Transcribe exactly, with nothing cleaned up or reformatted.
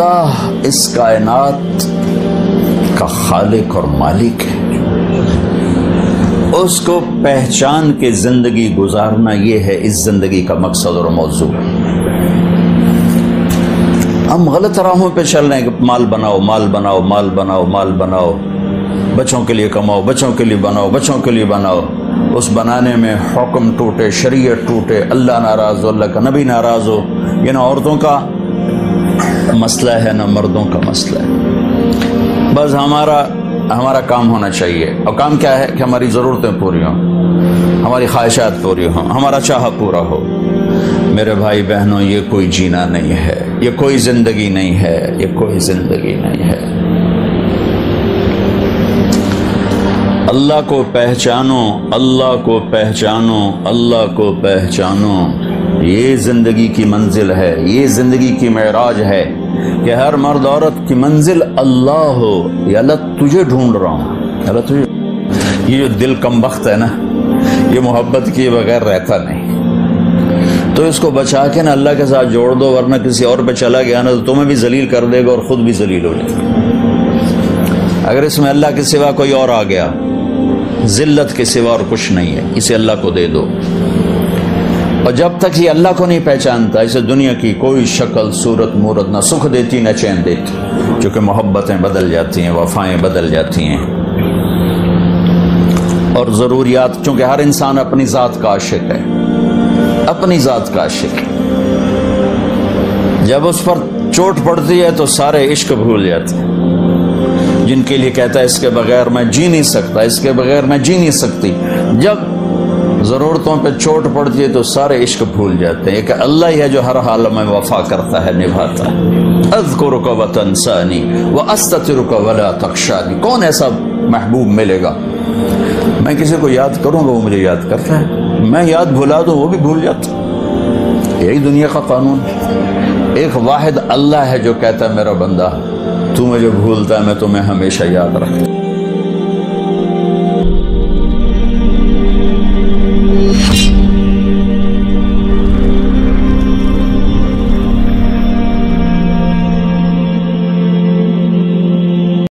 اللہ اس کائنات کا خالق اور مالک ہے، اس کو پہچان کے زندگی گزارنا یہ ہے اس زندگی کا مقصد اور موضوع۔ ہم غلط راہوں پہ چل رہے ہیں کہ مال بناؤ مال بناؤ مال بناؤ مال بناؤ، بچوں کے لیے کماؤ، بچوں کے لیے بناؤ، بچوں کے لیے بناؤ۔ اس بنانے میں حکم ٹوٹے، شریعت ٹوٹے، اللہ ناراض ہو، اللہ کا نبی ناراض ہو۔ یہ نہ عورتوں کا مسئلہ ہے نہ مردوں کا مسئلہ ہے، بس ہمارا ہمارا کام ہونا چاہیے۔ اور کام کیا ہے کہ ہماری ضرورتیں پوری ہوں، ہماری خواہشات پوری ہوں، ہمارا چاہا پورا ہو۔ میرے بھائی بہنوں، یہ کوئی جینا نہیں ہے، یہ کوئی زندگی نہیں ہے، یہ کوئی زندگی نہیں ہے۔ اللہ کو پہچانو، اللہ کو پہچانو، اللہ کو پہچانو، یہ زندگی کی منزل ہے، یہ زندگی کی معراج ہے کہ ہر مرد عورت کی منزل اللہ ہو۔ یا اللہ تجھے ڈھونڈ رہا ہوں، اللہ تجھے۔ یہ جو دل کم بخت ہے نا، یہ محبت کیے بغیر رہتا نہیں، تو اس کو بچا کے نا اللہ کے ساتھ جوڑ دو، ورنہ کسی اور پہ چلا گیا نا تو تمہیں بھی ذلیل کر دے گا اور خود بھی ذلیل ہو جائے گا۔ اگر اس میں اللہ کے سوا کوئی اور آ گیا، ذلت کے سوا اور کچھ نہیں ہے، اسے اللہ کو دے دو۔ اور جب تک یہ اللہ کو نہیں پہچانتا، اسے دنیا کی کوئی شکل صورت مورت نہ سکھ دیتی نہ چین دیتی، کیونکہ محبتیں بدل جاتی ہیں، وفائیں بدل جاتی ہیں، اور ضروریات، چونکہ ہر انسان اپنی ذات کا عاشق ہے، اپنی ذات کا عاشق ہے۔ جب اس پر چوٹ پڑتی ہے تو سارے عشق بھول جاتے ہیں، جن کے لیے کہتا ہے اس کے بغیر میں جی نہیں سکتا، اس کے بغیر میں جی نہیں سکتی۔ جب ضرورتوں پہ چوٹ پڑتی ہے تو سارے عشق بھول جاتے ہیں کہ اللہ ہی ہے جو ہر حال میں وفا کرتا ہے، نبھاتا ہے۔ اذکرک وتنسانی واستترک ولا تخشانی۔ کون ایسا محبوب ملے گا؟ میں کسی کو یاد کروں گا وہ مجھے یاد کرتا ہے، میں یاد بھلا دوں وہ بھی بھول جاتا ہے۔ یہی دنیا کا قانون ہے۔ ایک واحد اللہ ہے جو کہتا ہے میرا بندہ تو مجھے بھولتا ہے، میں تمہیں ہمیشہ یاد رکھتا ہوں۔